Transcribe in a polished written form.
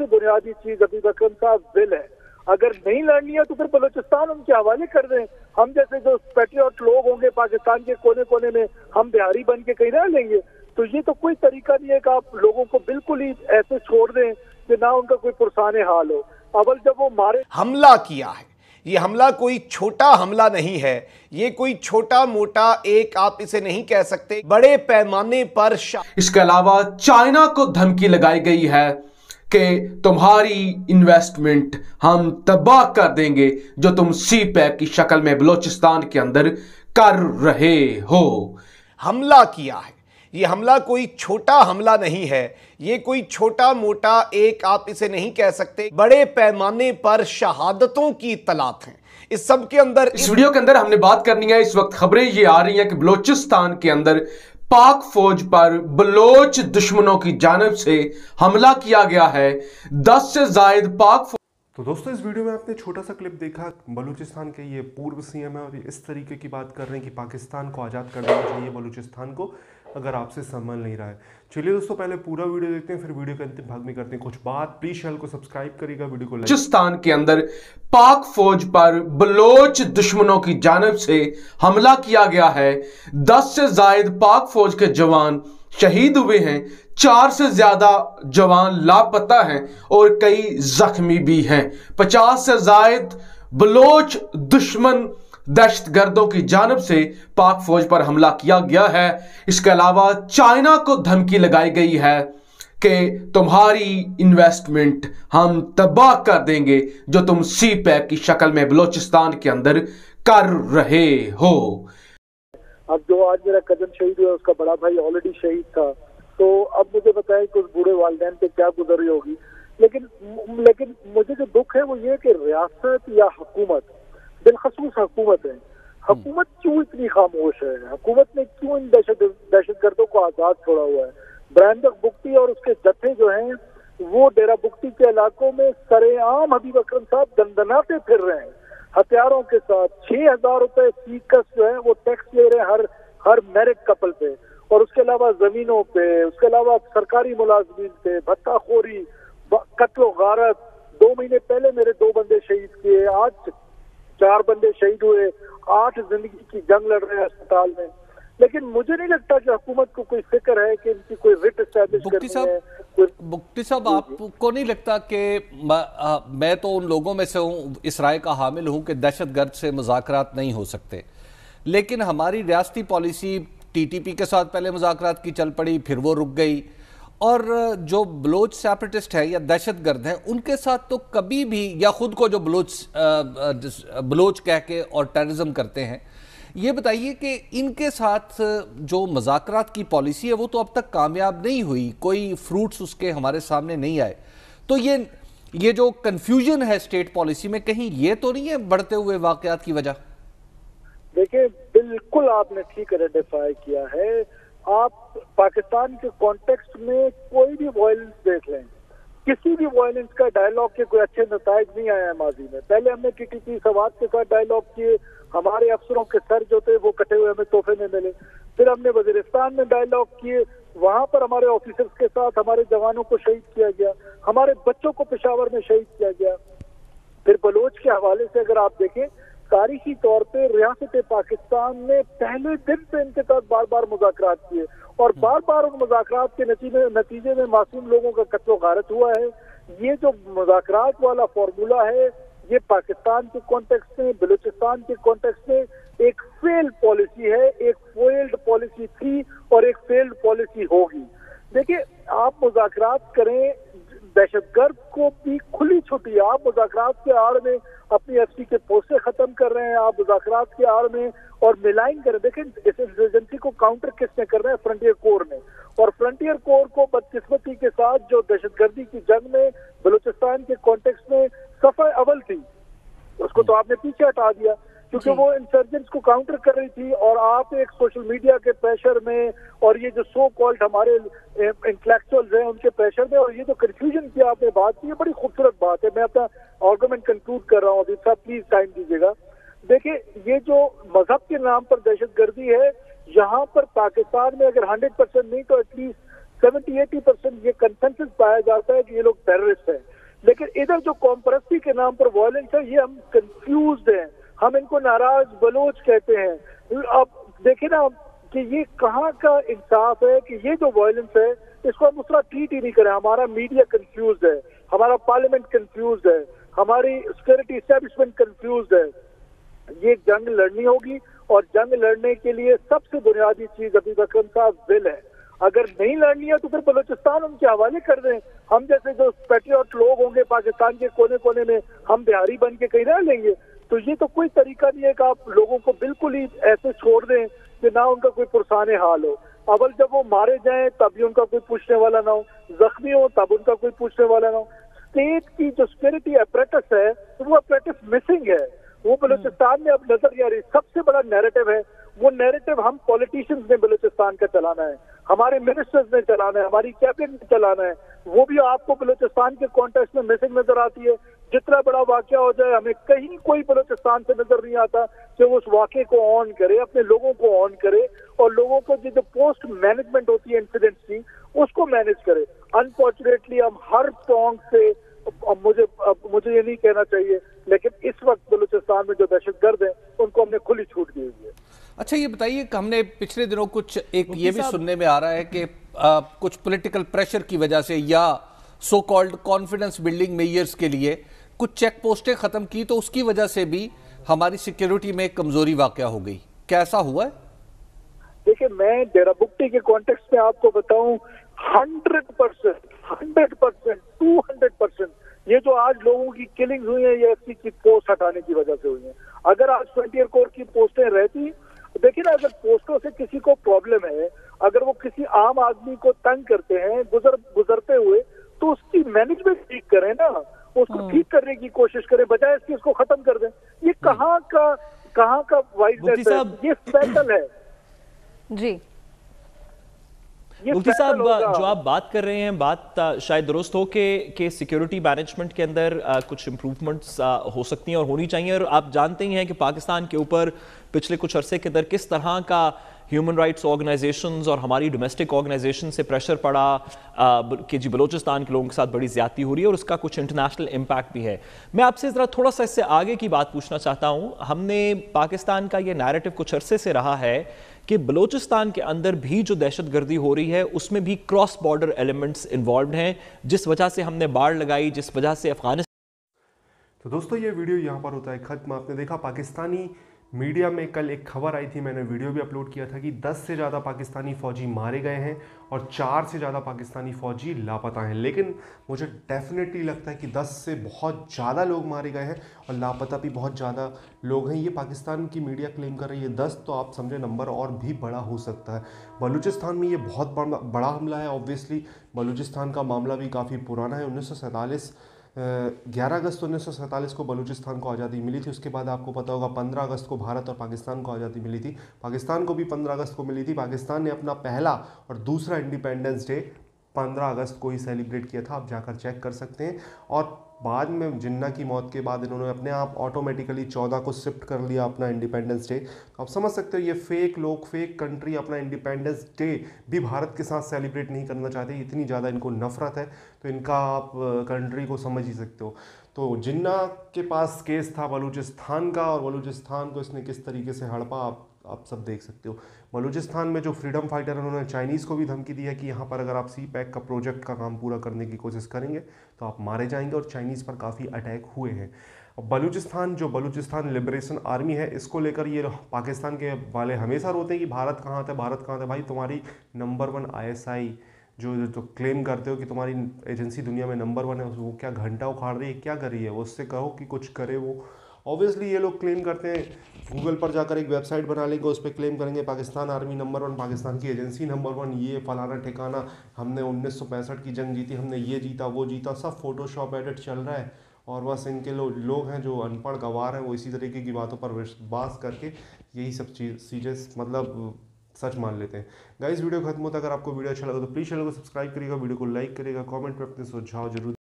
सबसे बुनियादी चीज अभी अकरम साहब दिल है। अगर नहीं लड़नी है तो फिर बलूचिस्तान उनके हवाले कर दें। हम जैसे जो पैट्रियट लोग होंगे पाकिस्तान के कोने कोने में, हम बिहारी बन के कहीं रह लेंगे। तो ये तो कोई तरीका नहीं है कि आप लोगों को बिल्कुल ही ऐसे छोड़ दें कि ना उनका कोई पुरसाने हाल हो। अवल जब वो मारे हमला किया है, ये हमला कोई छोटा हमला नहीं है, ये कोई छोटा मोटा एक आप इसे नहीं कह सकते, बड़े पैमाने पर। इसके अलावा चाइना को धमकी लगाई गई है कि तुम्हारी इन्वेस्टमेंट हम तबाह कर देंगे जो तुम सी पैक की शक्ल में बलूचिस्तान के अंदर कर रहे हो। हमला किया है, ये हमला कोई छोटा हमला नहीं है, ये कोई छोटा मोटा एक आप इसे नहीं कह सकते, बड़े पैमाने पर शहादतों की तलाक है इस सब के अंदर। इस वीडियो के अंदर हमने बात करनी है, इस वक्त खबरें ये आ रही हैं कि बलूचिस्तान के अंदर पाक फौज पर बलोच दुश्मनों की जानिब से हमला किया गया है। 10 से ज्यादा पाक। तो दोस्तों इस वीडियो में आपने छोटा सा क्लिप देखा, बलूचिस्तान के ये पूर्व सीएम है और ये इस तरीके की बात कर रहे हैं कि पाकिस्तान को आज़ाद कर देना चाहिए बलूचिस्तान को, अगर आपसे संभल नहीं रहा है। चलिए दोस्तों पहले पूरा वीडियो देखते हैं, फिर वीडियो के अंतिम भाग में करते हैं कुछ बात। प्लीज चैनल को सब्सक्राइब करिएगा, वीडियो को बलूचिस्तान के अंदर पाक फौज पर बलोच दुश्मनों की जानिब से हमला किया गया है। 10 से ज्यादा पाक फौज के जवान शहीद हुए हैं, 4 से ज्यादा जवान लापता हैं और कई जख्मी भी हैं। 50 से ज्यादा बलोच दुश्मन दहशतगर्दों की जानिब से पाक फौज पर हमला किया गया है। इसके अलावा चाइना को धमकी लगाई गई है कि तुम्हारी इन्वेस्टमेंट हम तबाह कर देंगे जो तुम सी पैक की शक्ल में बलूचिस्तान के अंदर कर रहे हो। अब जो आज मेरा कजन शहीद हुआ उसका बड़ा भाई ऑलरेडी शहीद था, तो अब मुझे बताएं कि उस बूढ़े वालिदैन पे क्या गुजर रही होगी। लेकिन मुझे जो दुख है वो ये कि रियासत या हुकूमत, बिलखसूस हुकूमत है, हुकूमत क्यों इतनी खामोश है? हुकूमत ने क्यों इन दहशतगर्दों को आजाद छोड़ा हुआ है? ब्रांडक बुख्ती और उसके जत्थे जो हैं वो डेरा बुख्ती के इलाकों में सरेआम हबीब अकरम साहब दंदनाते फिर रहे हैं हथियारों के साथ। 6,000 रुपए फीकस जो है वो टैक्स ले रहे हैं हर मैरिड कपल पे, और उसके अलावा जमीनों पे, उसके अलावा सरकारी मुलाजमीन पे भत्ताखोरी, कत्ल गारत। 2 महीने पहले मेरे 2 बंदे शहीद किए, आज 4 बंदे शहीद हुए, 8 जिंदगी की जंग लड़ रहे हैं अस्पताल में। लेकिन मुझे नहीं लगता कि हुकूमत को कोई फिक्र है कि इनकी कोई रिट एस्टैब्लिश करनी है। बुख्ती साहब, आपको नहीं लगता कि मैं तो उन लोगों में से हूँ, इस राय का हामिल हूँ कि दहशतगर्द से मुज़ाकरात नहीं हो सकते, लेकिन हमारी रियासती पॉलिसी टीटीपी के साथ पहले मुज़ाकरात की चल पड़ी, फिर वो रुक गई, और जो बलोच सेपरेटिस्ट है या दहशतगर्द हैं उनके साथ तो कभी भी, या खुद को जो बलोच कह के और टेररिज्म करते हैं, ये बताइए कि इनके साथ जो मुज़ाकरात की पॉलिसी है वो तो अब तक कामयाब नहीं हुई, कोई फ्रूट्स उसके हमारे सामने नहीं आए। तो ये जो कन्फ्यूजन है स्टेट पॉलिसी में, कहीं ये तो नहीं है बढ़ते हुए वाकयात की वजह? देखिए, बिल्कुल आपने ठीक आइडेंटिफाई किया है। आप पाकिस्तान के कॉन्टेक्स्ट में कोई भी वायलेंस देख लें, किसी भी वायलेंस का डायलॉग के कोई अच्छे नताइज नहीं आया है माजी में। पहले हमने टीटीपी सवाद के साथ डायलॉग किए, हमारे अफसरों के सर जो थे वो कटे हुए हमें तोहफे में मिले। फिर हमने वजीरिस्तान में डायलॉग किए, वहां पर हमारे ऑफिसर्स के साथ हमारे जवानों को शहीद किया गया, हमारे बच्चों को पेशावर में शहीद किया गया। फिर बलोच के हवाले से अगर आप देखें, तारीखी तौर पे रियासत पाकिस्तान ने पहले दिन पे इनके साथ बार बार मुज़ाकरात किए और बार बार उन मुज़ाकरात के नतीजे में मासूम लोगों का कत्ल गारत हुआ है। ये जो मुज़ाकरात वाला फॉर्मूला है, ये पाकिस्तान के कॉन्टेक्स्ट में, बलूचिस्तान के कॉन्टेक्स्ट में एक फेल्ड पॉलिसी है, एक फेल्ड पॉलिसी थी और एक फेल्ड पॉलिसी होगी। देखिए, आप मुज़ाकरात करें, दहशतगर्द को भी खुली छुट्टी, आप मुज़ाकरात के आड़ में अपनी एफसी के पोस्टे खत्म कर रहे हैं, आप मुज़ाकरात के आड़ में और मिलाइन कर रहे हैं। देखिए, इस इंसर्जेंसी को काउंटर किसने कर रहा है? फ्रंटियर कोर ने। और फ्रंटियर कोर को बदकिस्मती के साथ जो दहशतगर्दी की जंग में बलूचिस्तान के कॉन्टेक्स्ट में सफा अव्वल थी, उसको तो आपने पीछे हटा दिया क्योंकि वो इंसर्जेंट्स को काउंटर कर रही थी। और आप एक सोशल मीडिया के प्रेशर में और ये जो सो कॉल्ड हमारे इंटेलेक्चुअल्स हैं उनके प्रेशर में, और ये जो कंफ्यूजन की आपने बात की, बड़ी खूबसूरत बात है। मैं अपना आर्गुमेंट कंक्लूड कर रहा हूँ अभी, साहब प्लीज टाइम दीजिएगा। देखिए, ये जो मजहब के नाम पर दहशतगर्दी है, यहाँ पर पाकिस्तान में अगर 100% नहीं तो एटलीस्ट 70-80% ये कंसेंसस पाया जाता है कि ये लोग टेररिस्ट हैं। लेकिन इधर जो कॉम्परेसी के नाम पर वायलेंस है, ये हम कंफ्यूज्ड हैं, हम इनको नाराज बलोच कहते हैं। अब देखिए ना कि ये कहाँ का इंसाफ है कि ये जो वायलेंस है इसको हम दूसरा ट्रीट ही नहीं करें। हमारा मीडिया कंफ्यूज्ड है, हमारा पार्लियामेंट कंफ्यूज्ड है, हमारी सिक्योरिटी एस्टेब्लिशमेंट कंफ्यूज्ड है। ये जंग लड़नी होगी और जंग लड़ने के लिए सबसे बुनियादी चीज अभी अकरम साहब विल है। अगर नहीं लड़नी है तो फिर बलूचिस्तान उनके हवाले कर दें। हम जैसे जो पैट्रियट लोग होंगे पाकिस्तान के कोने कोने में, हम बिहारी बन के कहीं रह लेंगे। तो ये तो कोई तरीका नहीं है कि आप लोगों को बिल्कुल ही ऐसे छोड़ दें कि ना उनका कोई पुरसाने हाल हो। अवल जब वो मारे जाएं तब भी उनका कोई पूछने वाला ना हो, जख्मी हो तब उनका कोई पूछने वाला ना हो। स्टेट की जो सिक्योरिटी अपरेटस है तो वो अपरेटस मिसिंग है, वो बलूचिस्तान में अब नजर नहीं आ रही। सबसे बड़ा नैरेटिव है, वो नैरेटिव हम पॉलिटिशियंस ने बलूचिस्तान का चलाना है, हमारे मिनिस्टर्स ने चलाना है, हमारी कैबिनेट ने चलाना है। वो भी आपको बलूचिस्तान के कॉन्टेक्स्ट में मिसिंग नजर आती है। जितना बड़ा वाकया हो जाए, हमें कहीं कोई बलूचिस्तान से नजर नहीं आता कि वो उस वाकये को ऑन करे, अपने लोगों को ऑन करे और लोगों को जो पोस्ट मैनेजमेंट होती है इंसिडेंट्स की उसको मैनेज करे। अनफॉर्चुनेटली हम हर प्रॉन्ग से, मुझे ये नहीं कहना चाहिए, लेकिन इस वक्त बलूचिस्तान में जो दहशतगर्द हैं उनको हमने खुली छूट दी हुई है। अच्छा, ये बताइए कि हमने पिछले दिनों कुछ ये भी सुनने में आ रहा है कि कुछ पॉलिटिकल प्रेशर की वजह से या so called confidence building measures के लिए कुछ चेक पोस्टें खत्म की, तो उसकी वजह से भी हमारी सिक्योरिटी में कमजोरी वाकया हो गई। क्या ऐसा हुआ है? देखिए, मैं डेरा बुक्टी के कॉन्टेक्स्ट में आपको बताऊं, 100%, 200% ये जो आज लोगों की किलिंग हुई है, ये एसपी की पोस्ट हटाने की वजह से हुई है। अगर आज फ्रंटियर कोर की पोस्टें रहती, देखिए ना, अगर पोस्टों से किसी को प्रॉब्लम है, अगर वो किसी आम आदमी को तंग करते हैं गुजरते हुए, तो उसकी मैनेजमेंट ठीक करें ना, उसको ठीक करने की कोशिश करें, बजाय इसकी उसको खत्म कर दें। ये कहाँ का वाइडनेस है? ये स्पेशल है जी। मुफ्ती साहब, जो आप बात कर रहे हैं, बात शायद दुरुस्त हो कि सिक्योरिटी मैनेजमेंट के अंदर कुछ इम्प्रूवमेंट्स हो सकती हैं और होनी चाहिए। और आप जानते ही हैं कि पाकिस्तान के ऊपर पिछले कुछ अरसे के अंदर किस तरह का ह्यूमन राइट्स ऑर्गेनाइजेशंस और हमारी डोमेस्टिक ऑर्गेनाइजेशन से प्रेशर पड़ा कि जी बलूचिस्तान के लोगों के साथ बड़ी ज्यादती हो रही है और उसका कुछ इंटरनेशनल इम्पैक्ट भी है। मैं आपसे ज़रा थोड़ा सा इससे आगे की बात पूछना चाहता हूँ। हमने पाकिस्तान का ये नैरेटिव कुछ अरसे से रहा है कि बलूचिस्तान के अंदर भी जो दहशतगर्दी हो रही है उसमें भी क्रॉस बॉर्डर एलिमेंट्स इन्वॉल्व हैं, जिस वजह से हमने बाढ़ लगाई, जिस वजह से अफगानिस्तान। तो दोस्तों, ये वीडियो यहाँ पर होता है खत्म। आपने देखा पाकिस्तानी मीडिया में कल एक खबर आई थी, मैंने वीडियो भी अपलोड किया था कि 10 से ज़्यादा पाकिस्तानी फ़ौजी मारे गए हैं और 4 से ज़्यादा पाकिस्तानी फ़ौजी लापता हैं। लेकिन मुझे डेफिनेटली लगता है कि 10 से बहुत ज़्यादा लोग मारे गए हैं और लापता भी बहुत ज़्यादा लोग हैं। ये पाकिस्तान की मीडिया क्लेम कर रही है 10, तो आप समझे नंबर और भी बड़ा हो सकता है। बलूचिस्तान में ये बहुत बड़ा हमला है। ऑब्वियसली बलूचिस्तान का मामला भी काफ़ी पुराना है। 11 अगस्त 1947 को बलूचिस्तान को आज़ादी मिली थी। उसके बाद आपको पता होगा 15 अगस्त को भारत और पाकिस्तान को आज़ादी मिली थी। पाकिस्तान को भी 15 अगस्त को मिली थी। पाकिस्तान ने अपना पहला और दूसरा इंडिपेंडेंस डे 15 अगस्त को ही सेलिब्रेट किया था। आप जाकर चेक कर सकते हैं। और बाद में जिन्ना की मौत के बाद इन्होंने अपने आप ऑटोमेटिकली 14 को शिफ्ट कर लिया अपना इंडिपेंडेंस डे। तो आप समझ सकते हो ये फेक लोग, फेक कंट्री अपना इंडिपेंडेंस डे भी भारत के साथ सेलिब्रेट नहीं करना चाहते। इतनी ज़्यादा इनको नफरत है, तो इनका आप कंट्री को समझ ही सकते हो। तो जिन्ना के पास केस था बलूचिस्तान का और बलूचिस्तान को इसने किस तरीके से हड़पा आप सब देख सकते हो। बलूचिस्तान में जो फ्रीडम फाइटर हैं उन्होंने चाइनीज़ को भी धमकी दी है कि यहाँ पर अगर आप सी पैक का प्रोजेक्ट का काम पूरा करने की कोशिश करेंगे तो आप मारे जाएंगे, और चाइनीज़ पर काफ़ी अटैक हुए हैं। बलूचिस्तान लिबरेशन आर्मी है, इसको लेकर ये पाकिस्तान के वाले हमेशा रोते हैं कि भारत कहाँ था, भारत कहाँ था। भाई, तुम्हारी नंबर 1 ISI जो क्लेम करते हो कि तुम्हारी एजेंसी दुनिया में नंबर 1 है, वो क्या घंटा उखाड़ रही है, क्या कर रही है? वो उससे कहो कि कुछ करे वो। ऑब्वियसली ये लोग क्लेम करते हैं, गूगल पर जाकर एक वेबसाइट बना लेंगे, उस पर क्लेम करेंगे पाकिस्तान आर्मी नंबर 1, पाकिस्तान की एजेंसी नंबर 1, ये फलाना ठिकाना, हमने 1965 की जंग जीती, हमने ये जीता वो जीता। सब फोटोशॉप एडिट चल रहा है। और बस इनके लोग हैं जो अनपढ़ गवार हैं, वो इसी तरीके की बातों पर विश्वास करके यही सब चीज़ें मतलब सच मान लेते हैं। गाइस, वीडियो खत्म होता है। अगर आपको वीडियो अच्छा लगा तो प्लीज़ चैनल को सब्सक्राइब करिएगा, वीडियो को लाइक करिएगा, कमेंट में अपने सुझाव जरूर